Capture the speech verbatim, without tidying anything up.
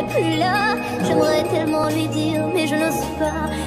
n'est plus là. J'aimerais tellement lui dire, mais je n'ose pas.